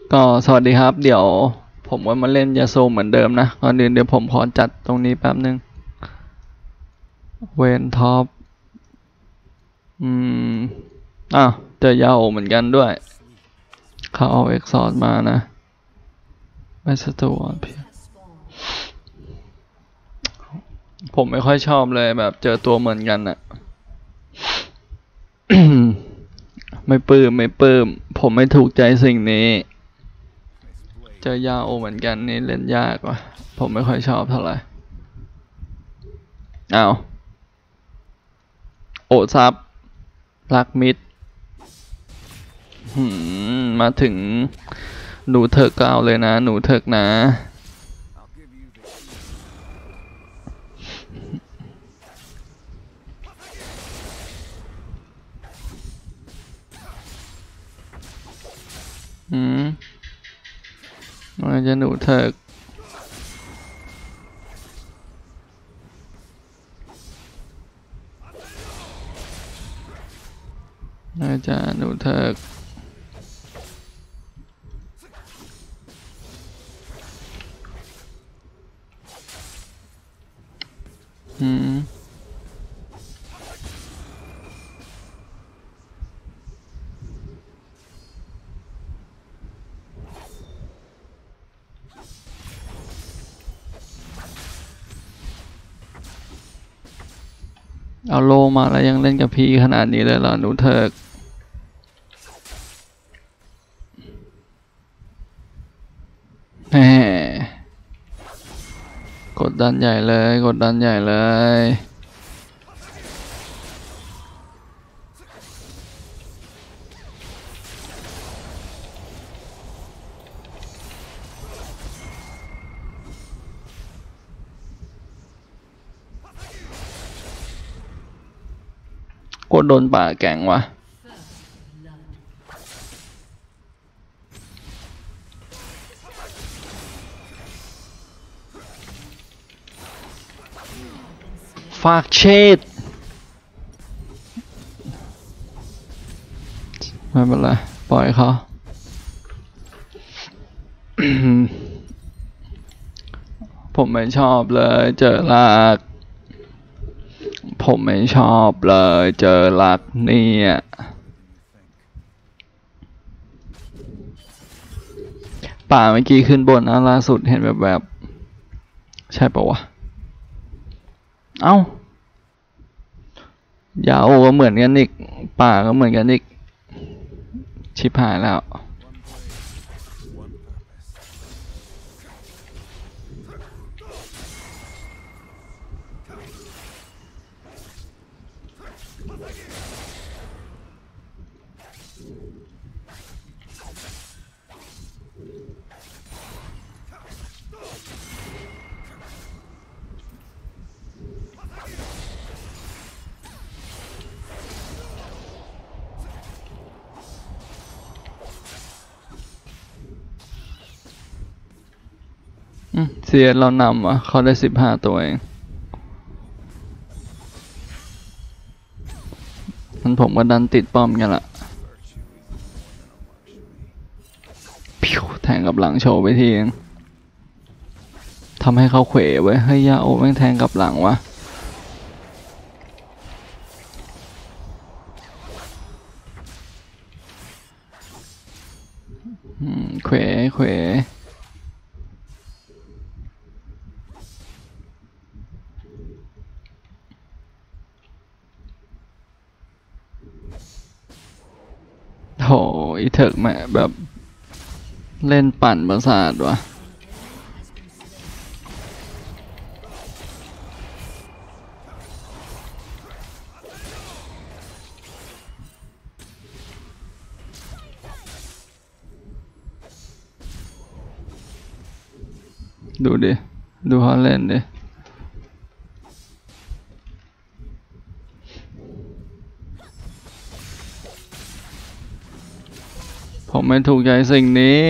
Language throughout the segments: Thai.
ก็สวัสดีครับเดี๋ยวผมก็มาเล่นยาโซเหมือนเดิมนะก่อนอื่นเดี๋ยวผมขอจัดตรงนี้แป๊บนึงเวนท็อปอืมอ้าวเจอยาโอเหมือนกันด้วยเขาเอาเอ็กซอร์มานะไม่สตูวอนผมไม่ค่อยชอบเลยแบบเจอตัวเหมือนกันอะ ไม่ปลื้มผมไม่ถูกใจสิ่งนี้เจอยาโอเหมือนกันนี่เล่นยากว่ะผมไม่ค่อยชอบเท่าไหร่อ้าวโอซับรักมิดมาถึงหนูเถิกก็เอาเลยนะหนูเถิกนะมันจะหนูเถิกน่าจะหนูเถิกเอาโลมาแล้วยังเล่นกับพีขนาดนี้เลยเหรอหนูเถิกแหมกดดันใหญ่เลยกดดันใหญ่เลยกดโดนป่าแก่งวะฝากเชดไม่เป็นไรปล่อยเขา ผมไม่ชอบเลยเจอรักผมไม่ชอบเลยเจอรักเนี่ยป่าเมื่อกี้ขึ้นบนนะล่าสุดเห็นแบบใช่ปะวะเอ้ายาโอก็เหมือนกันอีกป่าก็เหมือนกันอีกชิบหายแล้วเสียเรานำอ่ะเขาได้15ตัวเองมันผมก็ดันติดป้อมกันละแทงกับหลังโชว์ไปทีนึงทำให้เขาเขวไว้ให้ยาโอแม่งแทงกับหลังวะเขวโหอีเถิกแม่แบบเล่นปั่นประสาทวะดูดิดูเขาเล่นดิผมไม่ถูกใจสิ่งนี้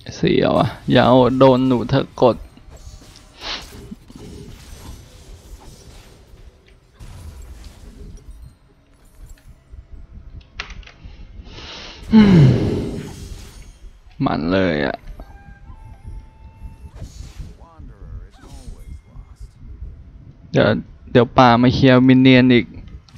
เสียวอ่ะอย่าเอาโดนหนูเธอกดมันเลยอ่ะเดี๋ยวป่ามาเคลียร์มินเนียนอีก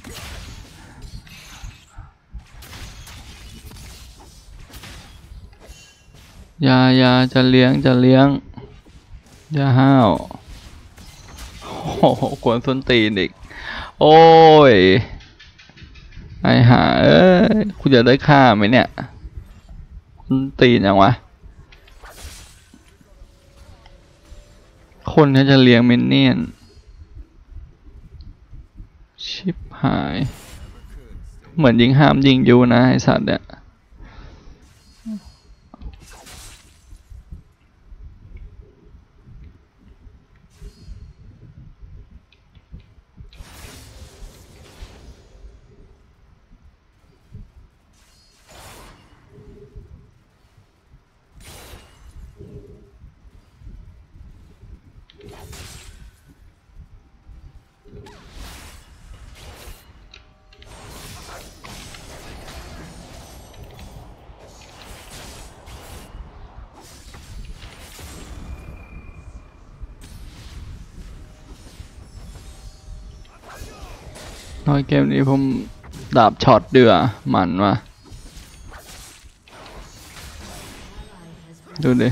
อย่าจะเลี้ยงอย่าห้าวโอ้โหกวนส้นตีนอีกโอ้ยไอหาคุณจะได้ฆ่าไหมเนี่ยส้นตีนยังวะคนเขาจะเลี้ยงมินเนี่ยนชิบหายเหมือนยิงห้ามยิงอยู่นะไอสัตว์เนี่ยน้อยเกมนี้ผมดาบช็อตเดือมันว่ะดูดิ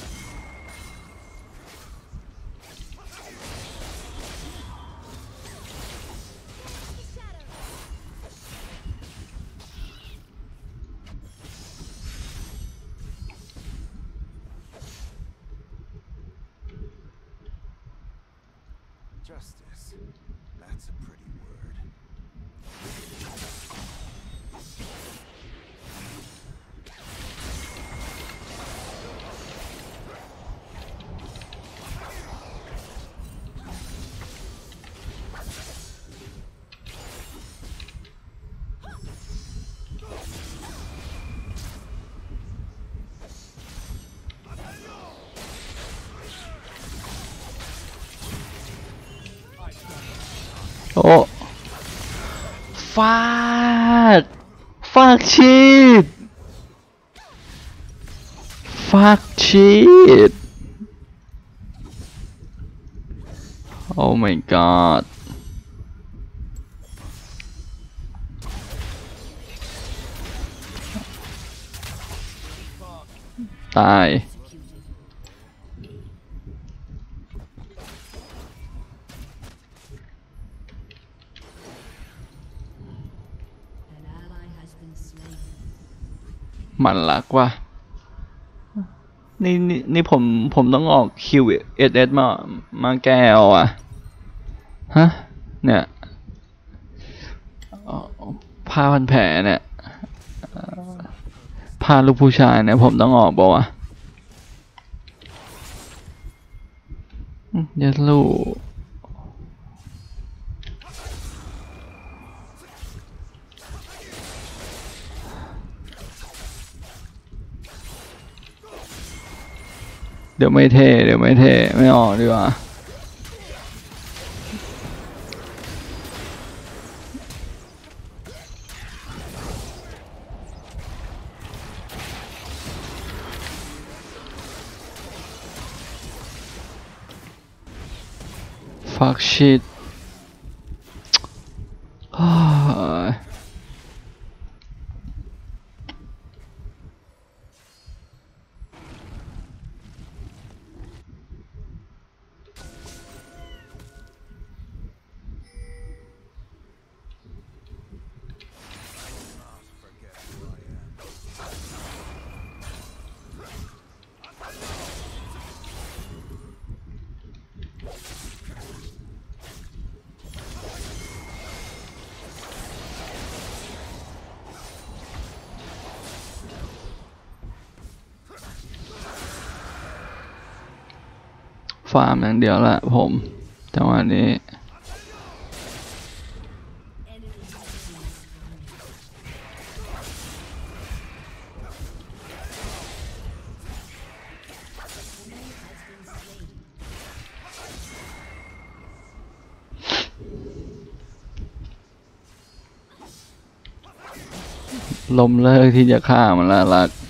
โอ้ฟาดชีดโอ้ my god ตายมันหลักว่ะนี่ผมต้องออกคิวเอสมาแก้วอ่ะฮะเนี่ยผ้าพันแผลเนี่ยผ้าลูกผู้ชายเนี่ยผมต้องออกบอกว่ายัดลูกเดี๋ยวไม่เท่ไม่ออกดีกว่าfuck shit ฟาร์มอย่างเดียวละผมจังหวะนี้ลมเลิกที่จะฆ่ามันละลัก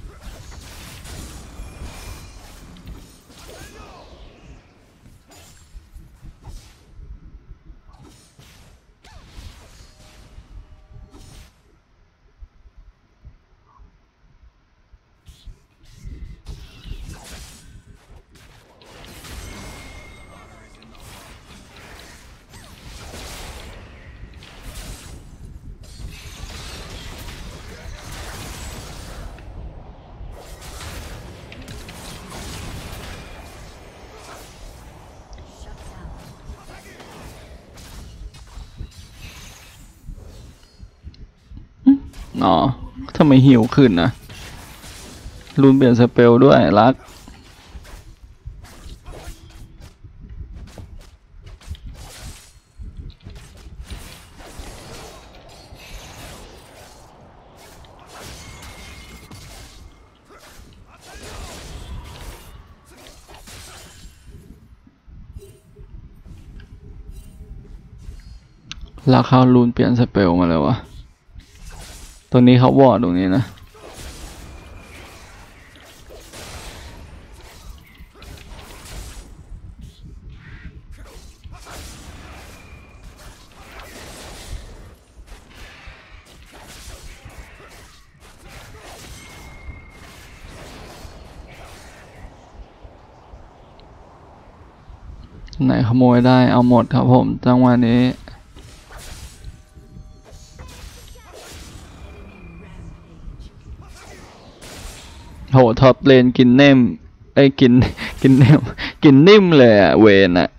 อ๋อทำไมหิวขึ้นนะรุนเปลี่ยนสเปลด้วยรักรักเขารุนเปลี่ยนสเปลมาเลยวะตัวนี้เขาวอดตรงนี้นะไหนขโมยได้เอาหมดครับผมจังหวะนี้โหท็อปเลนกินเนมไอ้กินเนมกินนิ่มเลยอะเวนอะ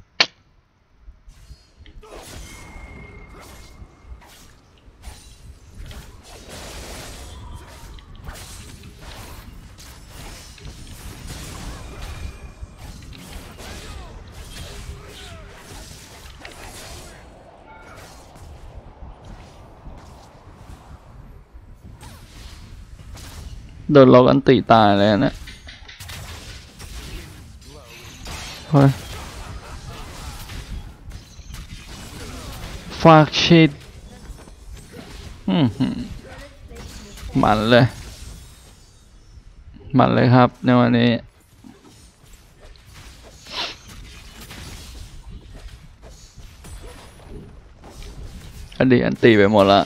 โดนล็อกอันติตายเลยนะเฮ้ยฝากชิดมันเลยครับในวันนี้อดีตอันตีไปหมดละ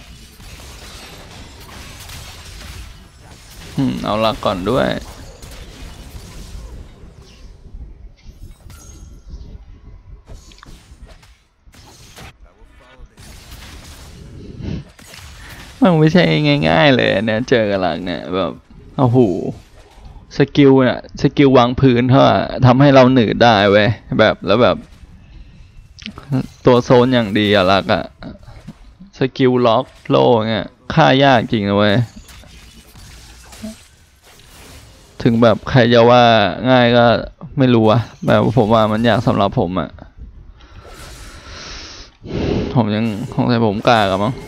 เอาละก่อนด้วยมันไม่ใช่ง่ายๆเลยเนี่ยเจอกันหลังเนี่ยแบบโอ้โหสกิลเนี่ยสกิลวางพื้นเท่าทำให้เราหนืดได้เว้ยแบบแล้วแบบตัวโซนอย่างดีอะลักอะสกิลล็อกโล่เงี้ยฆ่ายากจริงนะเว้ยถึงแบบใครจะว่าง่ายก็ไม่รู้อะแบบผมว่ามันยากสำหรับผมอะผมยังคงใส่ผมกล้ากับมั้ง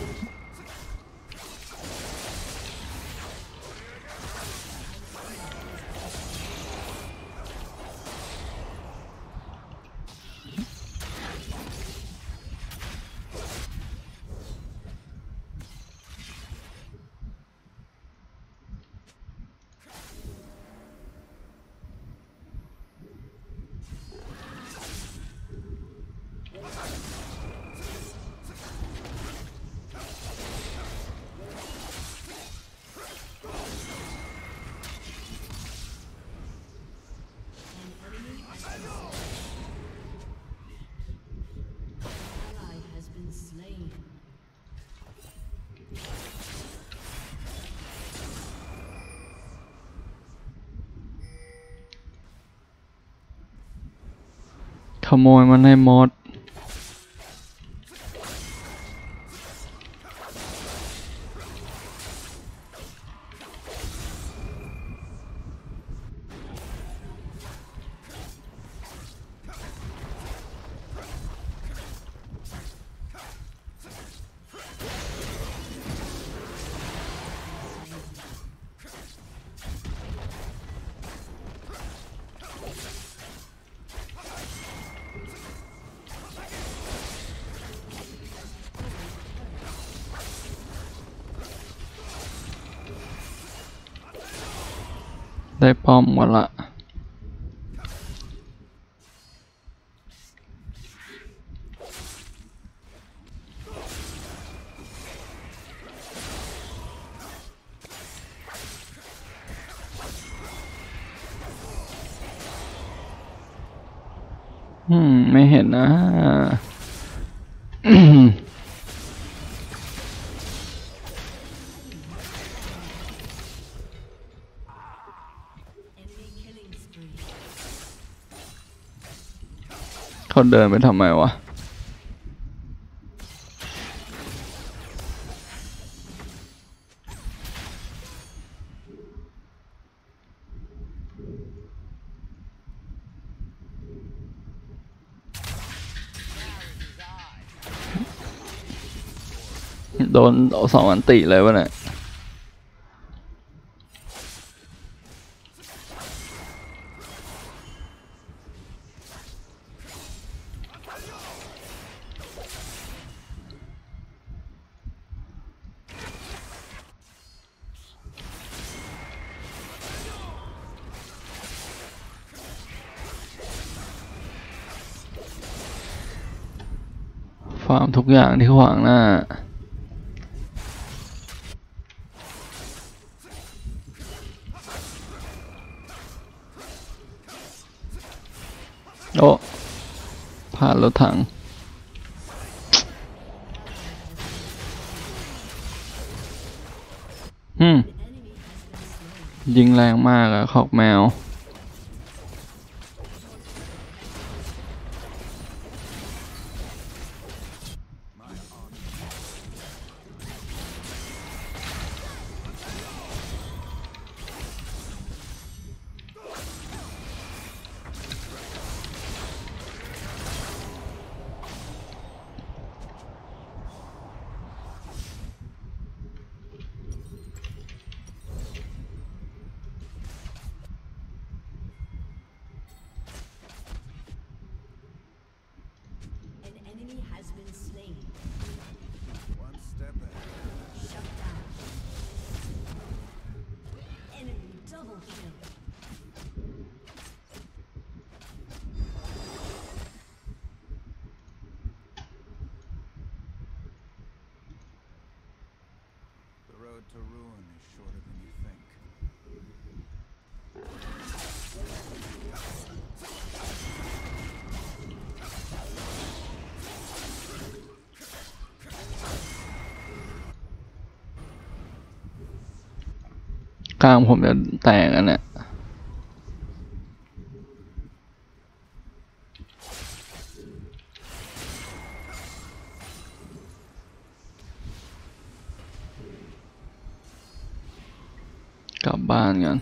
ขโมยมันให้หมดได้ป้อมหมดละไม่เห็นนะเขาเดินไปทำไมวะโดน2 อันติเลยวะเนี่ยฟาร์มทุกอย่างที่ขวางหน้าโอ้ผ่านรถถังยิงแรงมากอะขอกแมวกลางผมจะแตกอันเนี่ยกลับบ้านกัน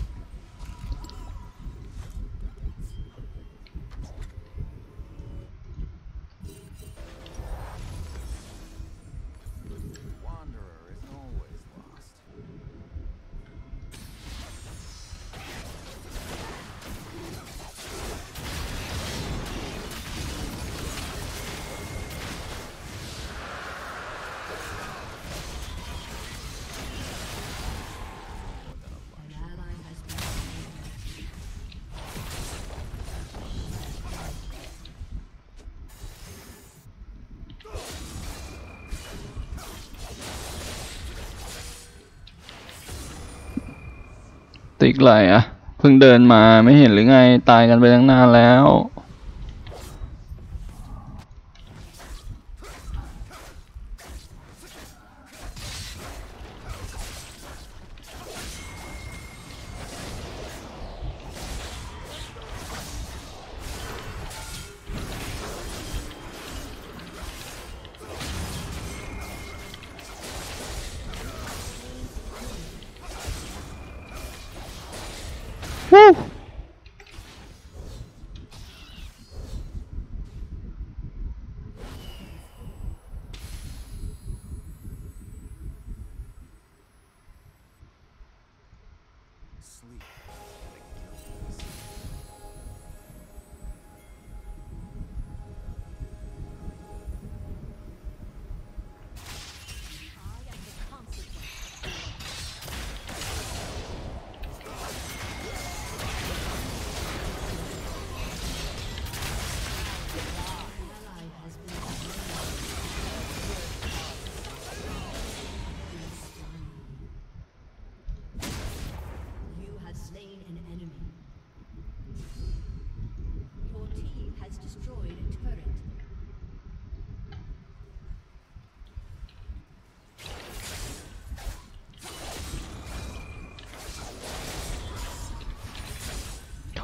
ติ๊กไรอะเพิ่งเดินมาไม่เห็นหรือไงตายกันไปตั้งนานแล้ว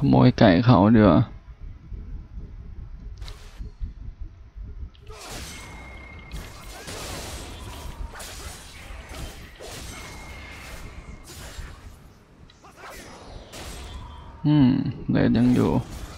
โมยไก่เขาเดี๋ยวเลดยังอยู่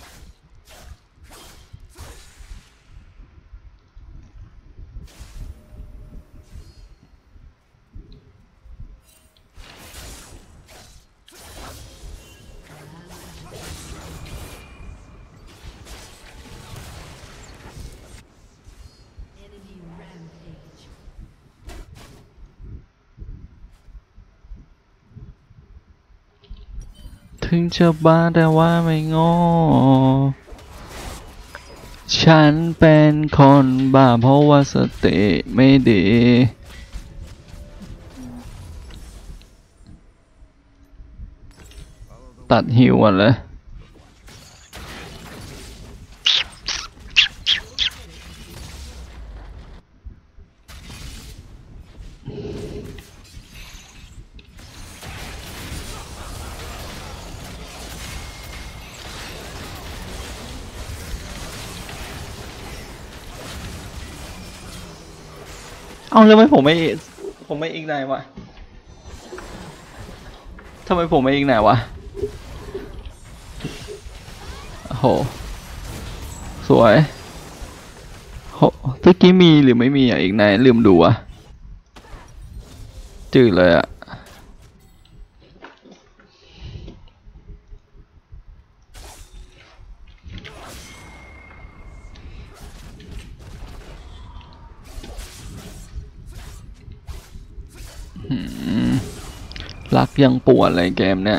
ถึงจะบ้าแต่ว่าไม่งอฉันเป็นคนบ้าเพราะว่าสติไม่ดีตัดหิวก่อนเลยเอาแล้วทำไมผมไม่อีกไหนวะทำไมผมไม่อีกไหนวะโหสวยโหตะกี้มีหรือไม่มีอ่ะอีกไหนลืมดูอ่ะจืดเลยอ่ะรักยังปวดเลยเกมเนี้ย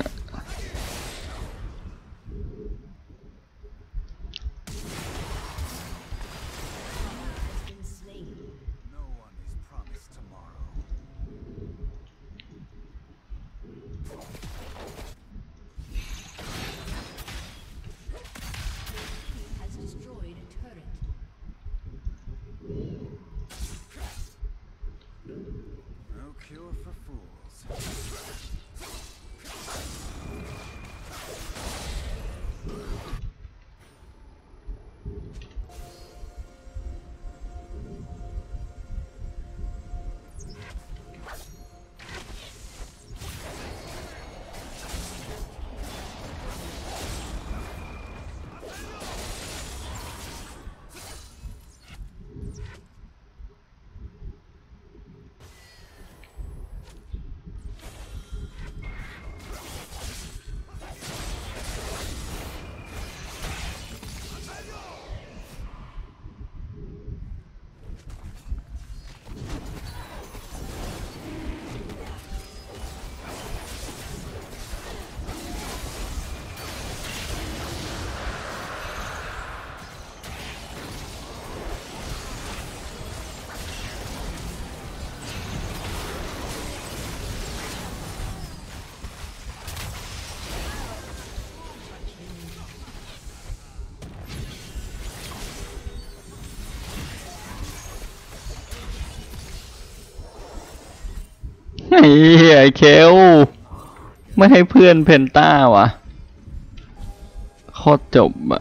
ไอ้เหี้ยเคลไม่ให้เพื่อนเพนต้าวะโคตรจบอะ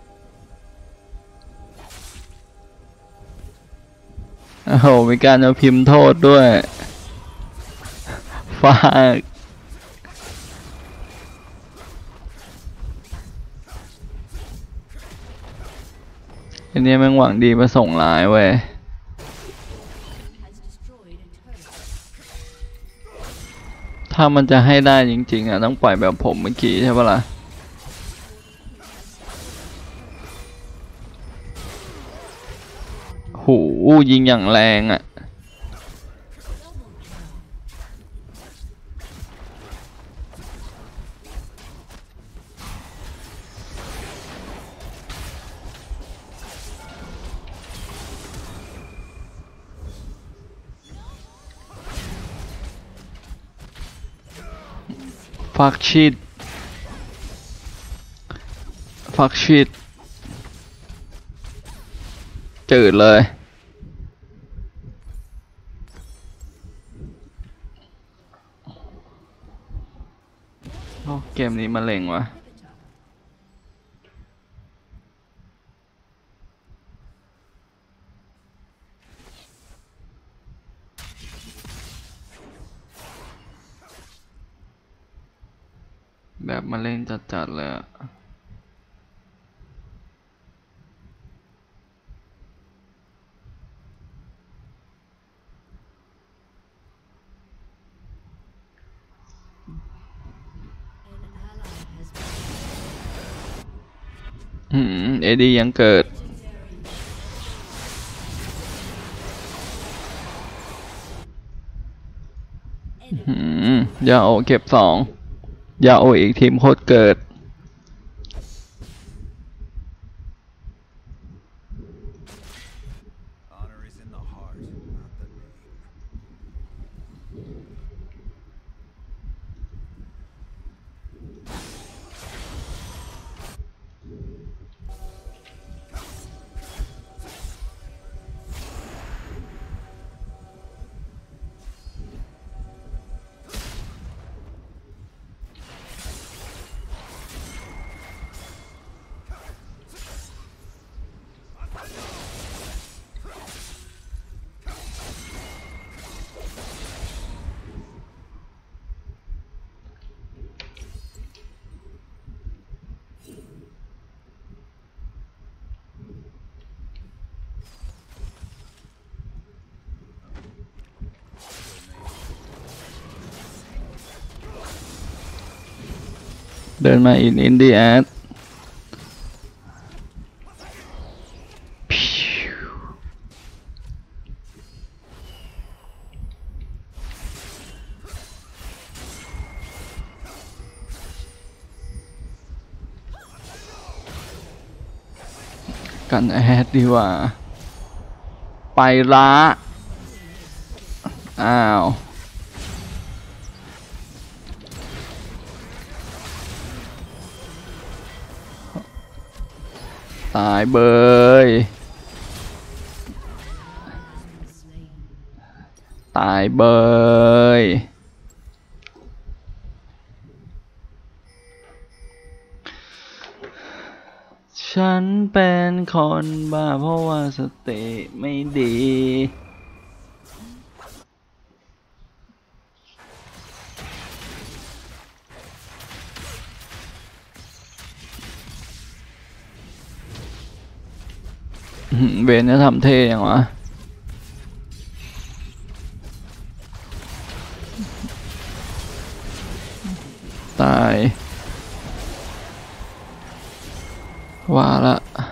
โอ้โหมีการมาพิมพ์โทษด้วยฟากอันนี้แม่งหวังดีมาส่งร้ายเว้ยถ้ามันจะให้ได้จริงๆอ่ะต้องปล่อยแบบผมเมื่อกี้ใช่ปะล่ะหูยิงอย่างแรงอ่ะฟักชีดจืดเลยเกมนี้มาเล็งวะแบบมาเล่นจัดๆเลยเอดียังเกิดยาโอเก็บ2ยาโออีกทีมโคตรเกิดเดินมาอินดี้แอดกันแอดดีกว่าไปละอ้าวตายเบยตายเบยฉันเป็นคนบ้าเพราะว่าสติไม่ดีเวนจะทำเท่ยังวะตายว่าละ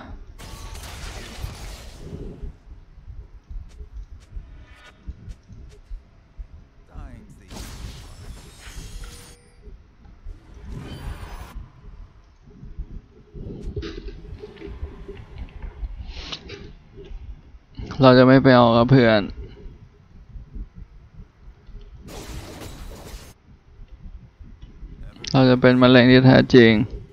เราจะไม่ไปเอากับเพื่อนเราจะเป็นมะเร็งที่แท้จริง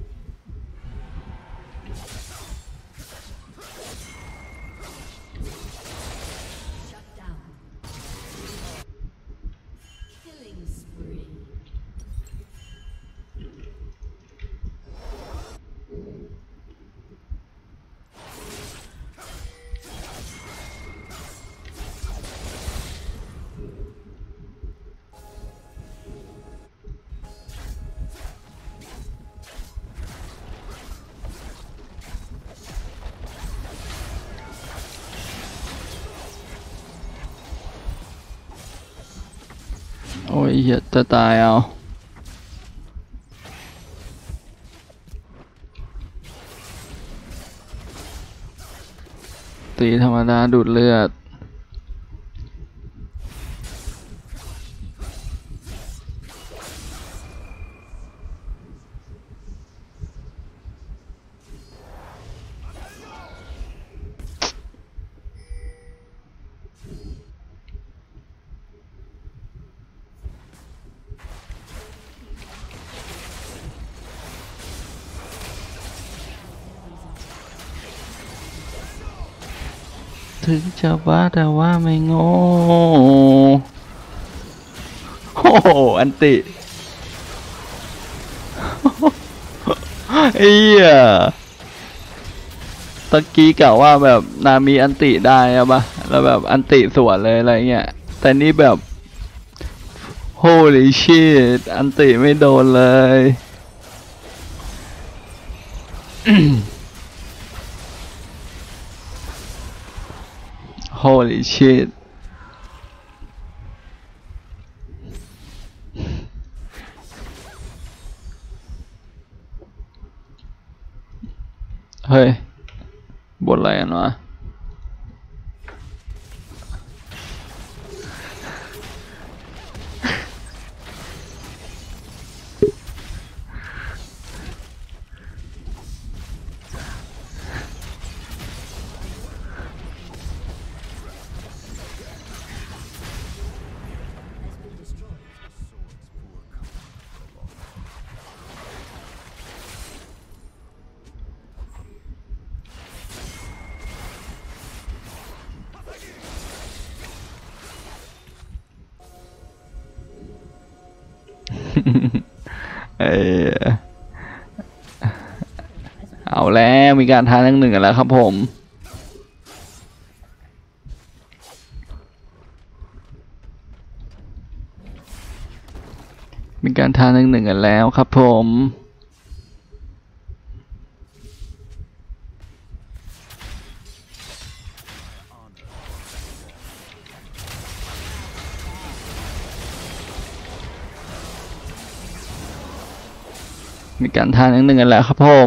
โอ้ยเหี้ยจะตายเอาตีธรรมดาดูดเลือดถึงจะว่าแต่ว่าไม่โง่โอ้โหอันติเอ้ยตะกี้กล่าวว่าแบบนามีอันติได้อะปะแล้วแบบอันติสวนเลยอะไรเงี้ยแต่นี่แบบ holy shit อันติไม่โดนเลย Holy shit เฮ้ยบทอะไรกันวะเออเอาแล้วมีการท้า1-1กันแล้วครับผมมีการท้า1-1กันแล้วครับผมมีการท้า1-1กันแล้วครับผม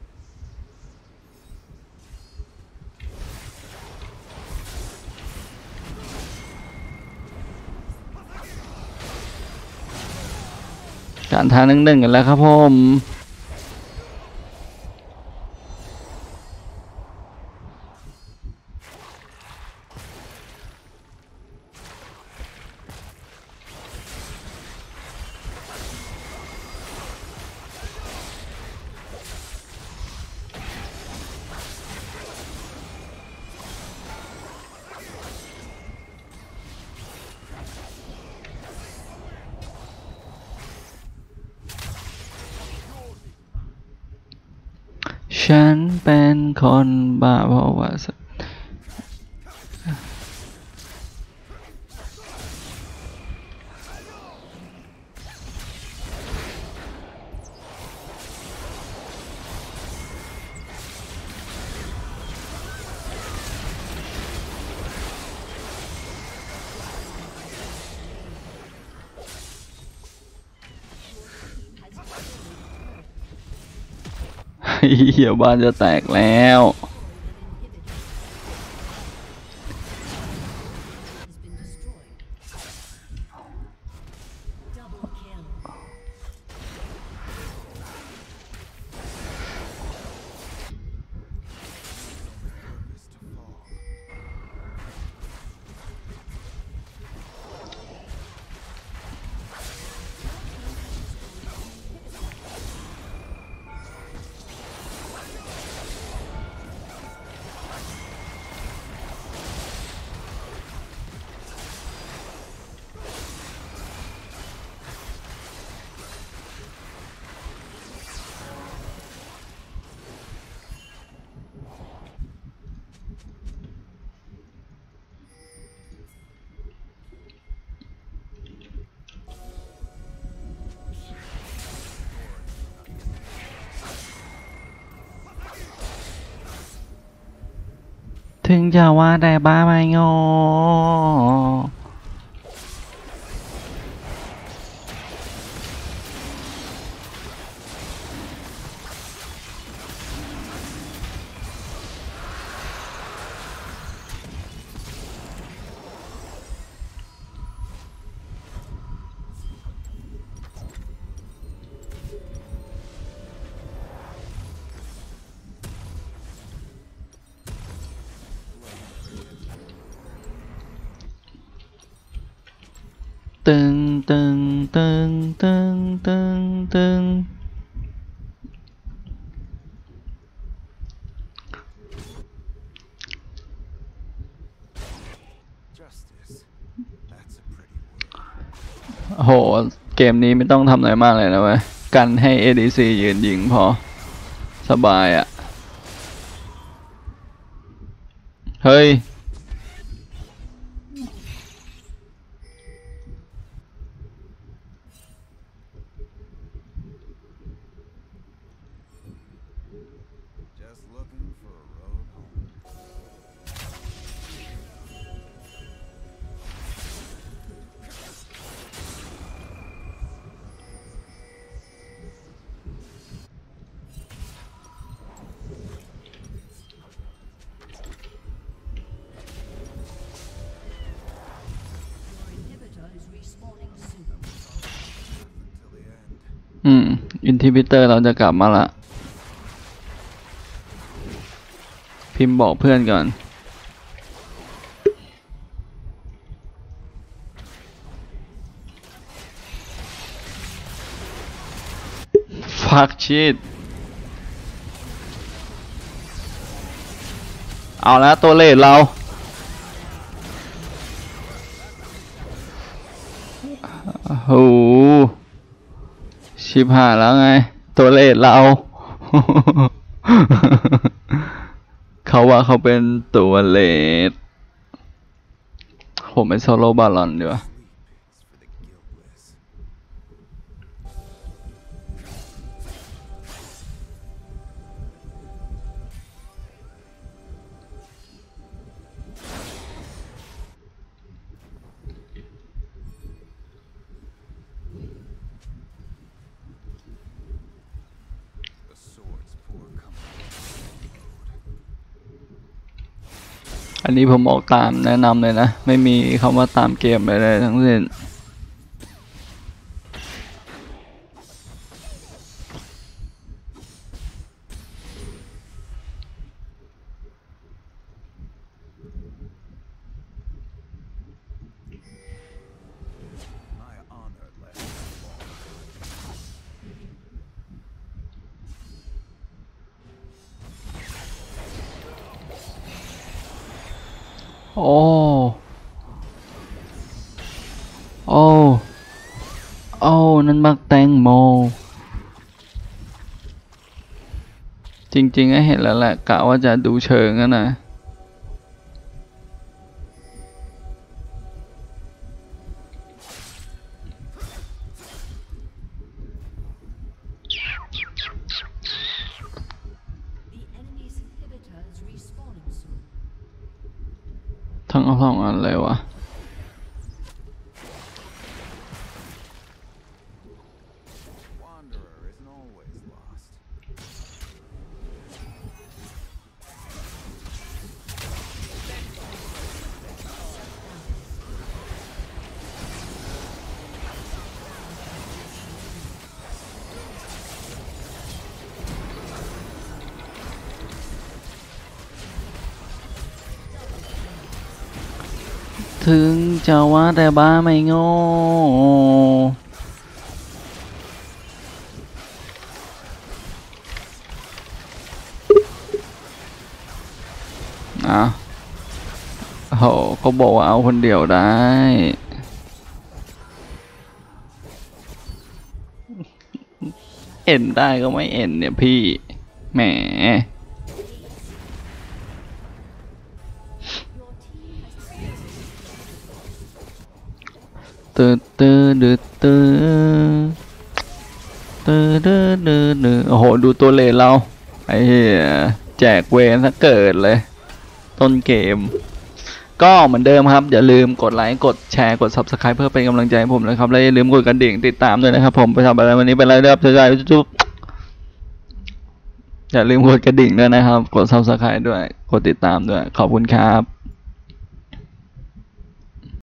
การท้า1-1กันแล้วครับผมฉันเป็นคนบ้าเพราะว่าเหี้ยบ้านจะแตกแล้วถึงจะว่าแต่บ้าไม่งอตึงตึงตึงตึงตึงตึงโหเกมนี้ไม่ต้องทำอะไรมากเลยนะเว้ยกันให้ ADC ยืนยิงพอสบายอ่ะเฮ้ยอินทิบิเตอร์เราจะกลับมาละพิมพ์บอกเพื่อนก่อนฟักชีตเอาแล้วตัวเลดเราโหชิบหายแล้วไงตัวเลดเรา เขาว่าเขาเป็นตัวเลดผมเป็นโซโล่บาลอนดีกว่าอันนี้ผมออกตามแนะนำเลยนะไม่มีคำว่าตามเกมเลยทั้งสิ้นโอ้โอ้โอ้นั่นบักแตงโมจริงๆก็เห็นแล้วแหละกะว่าจะดูเชิงนะทั้งสองอันเลยวะถึงจะว่าแต่บ้าไม่โง่โหก็บอกว่าเอาคนเดียวได้เอ็นได้ก็ไม่เอ็นเนี่ยพี่แหมตื้อตื้อดื้อตื้อตื้อดื้อดื้อดื้อโอ้โหดูตัวเลนเราไอ้เหี้ยแจกเวรซะเกิดเลยต้นเกมก็เหมือนเดิมครับอย่าลืมกดไลค์กดแชร์กด Subscribe เพื่อเป็นกำลังใจให้ผมนะครับและอย่าลืมกดกระดิ่งติดตามด้วยนะครับผมไปทำอะไรวันนี้เป็นไรเด้อใจจุ๊บอย่าลืมกดกระดิ่งด้วยนะครับกด Subscribe ด้วยกดติดตามด้วยขอบคุณครับ